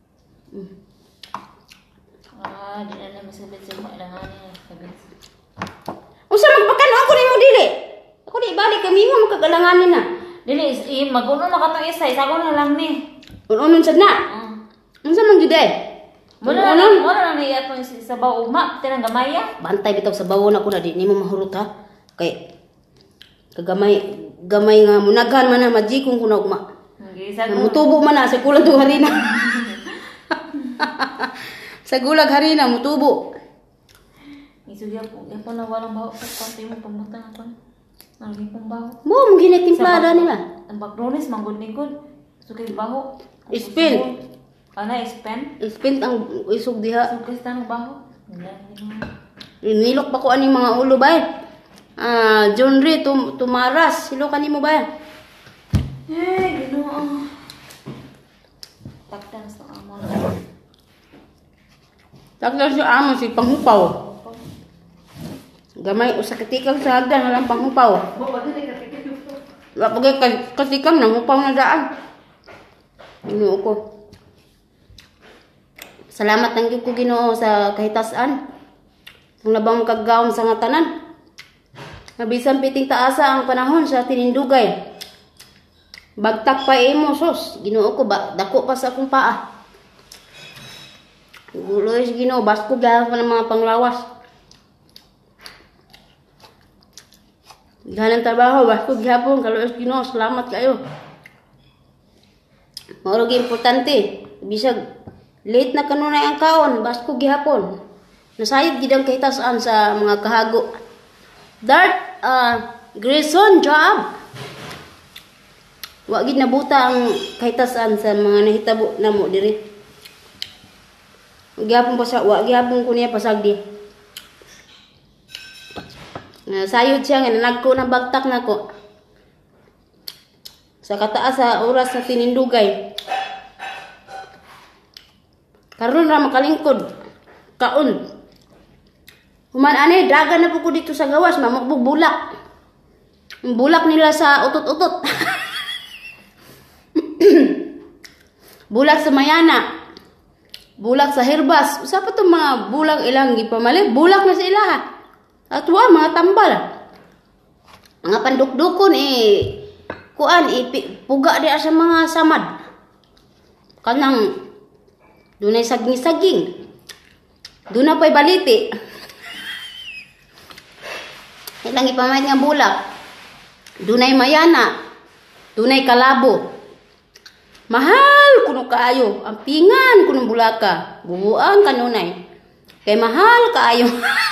Ah, di na naman sabit sa mga ilangan niya. Sabit. Unsa magpakano ako ni mo dili? Ako di ibalik kami mo magkagalanganin na. Dili, i mag-uno na katong isa. Isa ko na lang ni. Unon sad na. Uh. Unsa man jud ay? Muna na, muna na niya itong sa bao uma. Tinang gamaya. Bantay bitaw sa bawon ako na di nimo mahurot ha. Kay kagamay gamay nga munaghan man na majikong kuno ugma. Gisa ko. Mutubo man na sa kulag to harina. Sa gulag harina mutubo. Isugya po. Yan po na walang baho sa konti mo pamutang ako. Nalagay pong baho. Mo mong ginitimplada nila. Ang bakronis, manggod-ningkod. Sugay baho. Spin. Ano, spin? Spin ang isog diha. Sugay sa ng baho. Nilok pa ko ani mga ulo ba? Ah, John Ray tum tumaras. Silo kanimo ba? Eh, Ginoo. Takdan sa amon. Takdan sa amon si panghupaw. Gamay usa ka tikang sa hagdan walang panghupaw. Wa pagay katikang nang hupaw na daan. Ginoo ko. Salamat nang gyud ko Ginoo sa kahitasan. Kung labang kagawon sa nga tanan. Mabisan piting taasa ang panahon sa tinindugay. Bagtak pa imo sos. Ginoo ko ba dako pa sa akong paa. Guloy si Ginoo basko gyud pa ng mga panglawas. Ganang trabaho basko gyapon kaluos Ginoo salamat kayo. Mao gi importante bisag late na kanunay ang kaon basko gyapon. Nasayod gid ang kahitasan sa mga kahago. Dart uh, Grayson job. Wa gid nabuta ang kahitasan sa mga nahitabo namo diri. Gyapon pa sa wa gyapon ko niya pasagdi. Uh, sayod siya nga nagko na bagtak nako. Sa kataas sa oras sa tinindugay. Karon ra makalingkod. Kaon. Human ani dagan na po ko dito sa gawas mamukbog bulak. Bulak nila sa utot-utot. Bulak sa mayana. Bulak sa herbas. Usa pa tong mga bulak ilang gipamali. Bulak na sa ilaha. At wa mga tambal. Mga pandukdukon eh kuan ipi puga di sa mga samad. Kanang dunay saging-saging. Duna pa'y baliti. Ilang ipamayad nga bulak. Dunay mayana. Dunay kalabo. Mahal kuno kaayo. Ang pingan kuno bulaka. Bubuang kanunay. Kay mahal kaayo.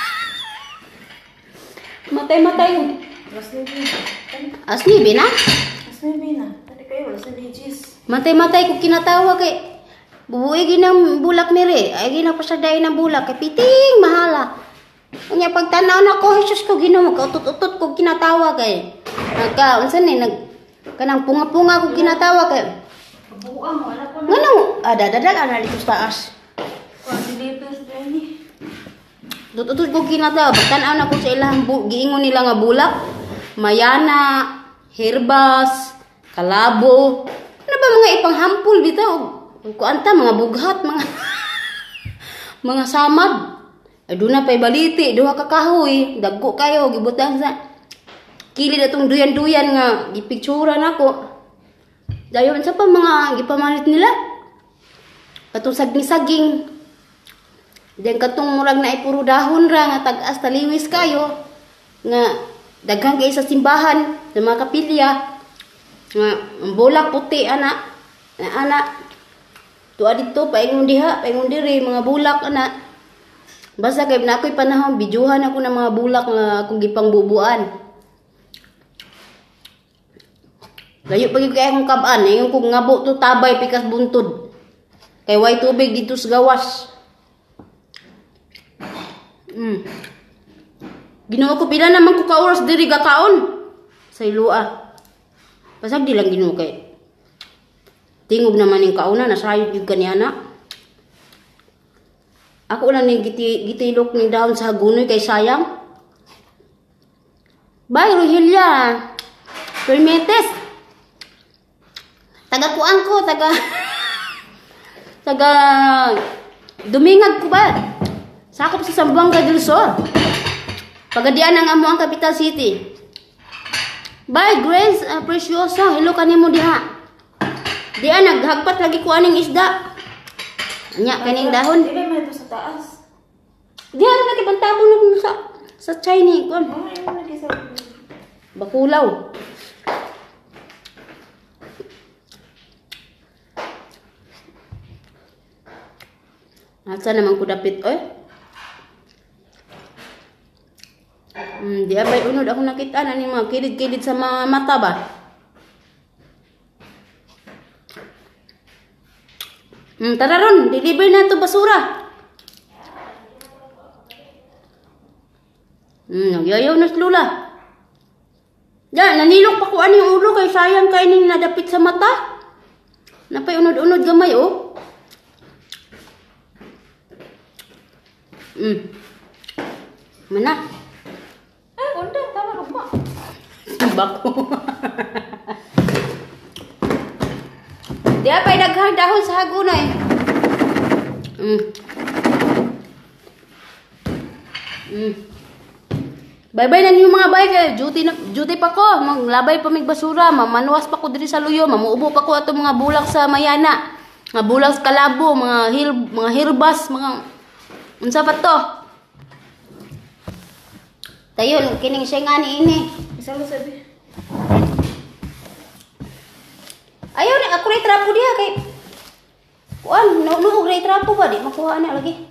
Matay-matay. Alas nuebe na. Asni bina? Alas nuebe na. Tadi kayo, alas nuebe Gis. Matay-matay ko kinatawa kay bubuig ginang bulak ni Re. Ay gina pa sa day ng bulak kay piting mahala. Unya pagtanaw na ko, Jesus ko Ginoo, kautot-utot ko kinatawa kay. Nagka unsa ni nag kanang punga-punga ko kinatawa kay. Buang mo, anak ko na. Ngano ada dadal ana dito sa taas. Kuan si Lepers ni. Tututut ko kinatawa pagtanaw na ko sa ilang bu- giingon nila nga bulak. Mayana, herbas, kalabo. Ano ba mga ipanghampol bitaw? Kuanta mga bughat, mga mga samad. Ay doon na pa'y baliti, duha ka kahoy, dagko kayo, gibutang sa kilid atong duyan-duyan nga, gipicturan ako. Dayon sa pa mga gipamalit nila. Katong saging-saging. Diyan katong murag na ipuro dahon ra nga tag-as taliwis kayo. Nga daghang kay sa simbahan, sa mga kapilya. Nga ang bulak puti ana. Na ana. Tuwa dito paingon diha, paingon diri mga bulak ana. Basta kay na ako'y panahon, bidyuhan ako ng mga bulak nga akong gipangbubuan. Layo pagi kay akong kabaan, yung kung ngabo to tabay pikas buntod. Kay way tubig dito sa gawas. Mm. Ginawa ko pila naman ko ka oras diri gakaon sa ilua. Pasag di lang Ginoo kay. Tingog naman ning kauna nasayod gyud kaniana. Ako lang ni giti, gitilok ni daon sa hagunoy kay sayang. Bay, Rohelia. Permetes. Taga kuang ko, taga... taga... Dumingag ko ba? Sakop sa Zamboanga del Sur. Pagadian ang amo ang capital city. Bay, Grace, uh, Preciosa. Hello kanimo diha. Diya, naghagpat lagi ko aning isda. Anya kaning dahon. Dili man ito sa taas. Di ano na kibantabo na sa sa Chinese kon. Oh, ayun lagi sa Bakulaw. Asa naman ko dapit oy. Hmm, di abay unod ako nakita na ni mga kilid-kilid sa mga mata ba. Hmm, tara ron, deliver na to basura. Hmm, nagyayaw na si Lula. Yan, nanilok pa ko ani yung ulo kay sayang kay ning nadapit sa mata. Napay unod-unod gamay oh. Hmm. Mana? Eh, undang tama rugma. Bako. Di apay daghang dahon sa hagunoy. Mm. Mm. Bye-bye na niyo mga bay kay duty na duty pa ko, maglabay pa mig basura, mamanuwas pa ko diri sa luyo, mamuubo pa ko ato mga bulak sa mayana. Mga bulak sa kalabo, mga hil, mga herbas, mga unsa pa to? Tayon kining singani ini. Isa mo sabi. Ayaw ni ako ray trapo diha kay kuan no no ray trapo ba di makuha na lagi.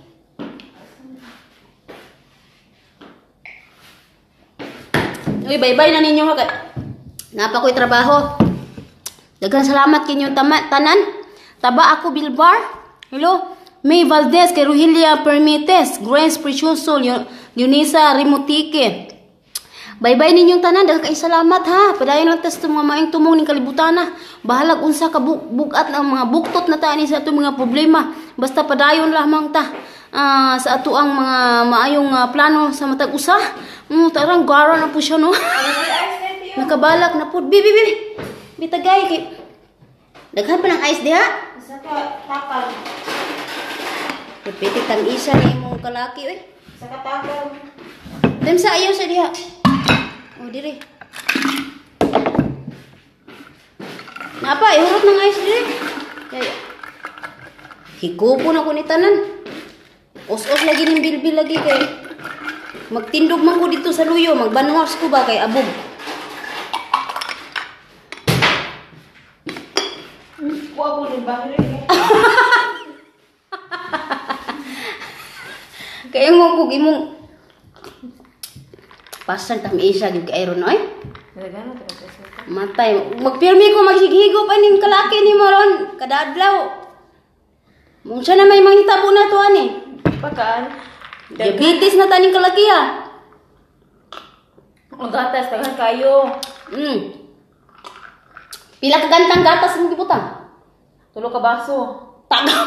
Uy, bye-bye na ninyo ha kay napa ko'y trabaho. Daghang salamat kinyo tama tanan. Taba ako Bilbar. Hello. May Valdez kay Rohelia Permites, Grace Precioso, Yunisa Rimotike. Bye-bye ninyong tanan, daghang kay salamat ha. Padayon lang tas mga maayong tumong ning kalibutan na. Bahalag unsa ka bu bugat ng mga buktot na tani sa atong mga problema. Basta padayon lamang ta uh, sa ato ang mga maayong uh, plano sa matag usa. Mm, tarang gara na po siya no. Nakabalak na po. Bibi bibi. Bitagay kay daghan pa ng ice diha. Isa ka tapal. Repetit ang isa ni imong kalaki oy. Isa ka tapal. Dem sa ayaw sa diha. Oh, diri. Napa, ihurot ng ice diri. Kaya, higupo na ko ni tanan. Os-os lagi ng bilbil lagi kay. Magtindog man ko dito sa luyo, magbanwas ko ba kay abog. Wa ko bahiri. Kaya mo kung imong pasan tam isa gyud kay Iron oy. Nagano ta sa suka. Matay. Magpirmi ko magsighigo pa ning kalaki ni mo ron kada adlaw. Mung siya na may manghitabo na to ani. Pakaan. Diabetes na taning kalaki ah. Ang gatas tagan kayo. Mm. Pila ka gantang gatas mo gibutang? Tulo ka baso. Taga.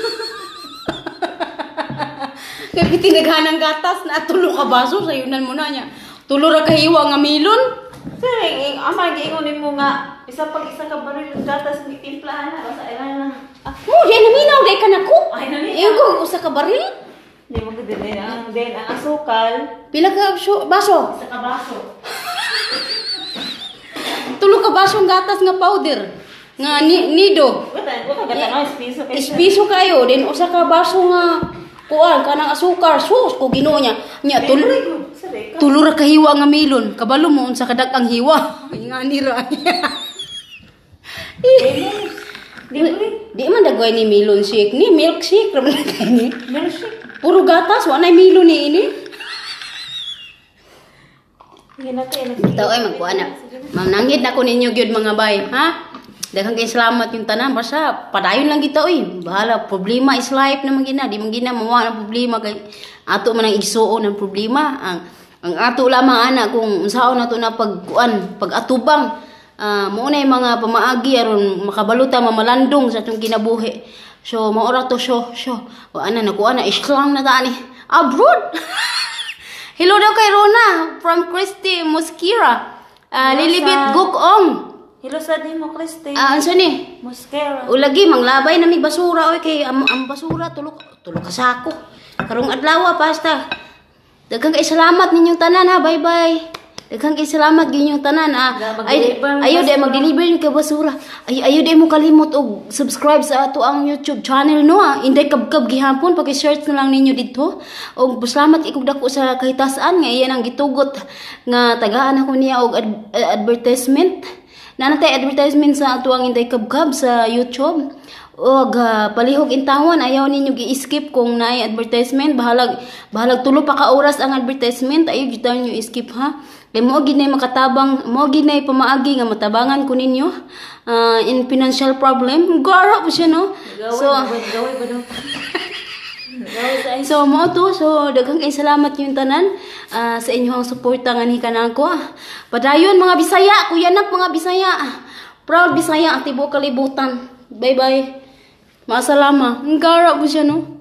Kaya pitinaghanang gatas na tulo ka baso sa yunan mo na niya. Tulo ra kahiwa nga milon. Sir, ama giingon nimo nga isa pag isa ka baril ng gatas ni timplahan na sa ilan lang. Ah, mo di naminaw day ka nako. Ay nani. Ingo usa ka baril. Di mo gid din ang din ang asukal. Pila ka syo- baso? Isa ka baso. Tulo ka basong gatas nga powder. Nga ni nido. Wala, wala ka tanong espiso kay. Ispiso kayo din usa ka baso nga kuan kanang asukar. Sus ko Ginoo niya. Nya tulo Sabi ka. tulo ra kahiwa nga milon. Kabalo mo unsa kadak ang hiwa. Nga nira. Di mo Di man dagway ni milon shake ni milkshake ra man ni. meron siya. Puro gatas wa nay milon ni ini. Ginatay na. Bitaw ay magkuan na. Mananghid na ko ninyo gyud mga bay, ha? Daghang kay salamat yung tanan basta padayon lang kita oy. Bahala problema is life naman gina, di man gina mawa ang problema kay ato man ang igsuon ang problema. Ang ang ato lamang ana kung unsaon nato na pagkuan, pag-atubang uh, mo na yung mga pamaagi aron makabaluta mamalandong sa atong kinabuhi. So mao ra to syo, syo. O ana nakuan na islang na tani. Abroad. Hello daw kay Rona from Christy Mosquera. Uh, Lilibit Gukong. Hello sa di mo, Christy. Ah, ansa ni? Mosquera. O lagi manglabay na mi basura oy kay ang, ang basura tulo tulo ka sako. Karong adlaw pasta. Daghang kay salamat ninyong tanan ha. Bye bye. Daghang kay salamat ginyong tanan ah. Ay ayo di mag-deliver yung kay basura. Ay ayo di mo kalimot og subscribe sa ato ang YouTube channel no ah. Inday kabkab gihapon paki-search na lang ninyo dito. Og salamat ikog dako sa kahitasan nga iyan ang gitugot nga tagaan ako niya og ad- advertisement. Nanatay advertisement sa ato ang Inday Kabkab sa YouTube. Og uh, palihog intawon ayaw ninyo gi-skip kung naay advertisement. Bahalag bahalag tulo pa ka oras ang advertisement. Ayaw gyud niyo i-skip ha. Kay mo gid nay makatabang, mo gid nay pamaagi nga matabangan ko ninyo uh, in financial problem. Garo po siya no. So Gaway ba daw? Gaway sa So mo to, so daghang kay salamat yung tanan uh, sa inyong suporta nga ni kanako. Padayon mga Bisaya, kuyanap mga Bisaya. Proud Bisaya ang tibuok kalibutan. Bye bye. Maasalama. Ang gara po siya no.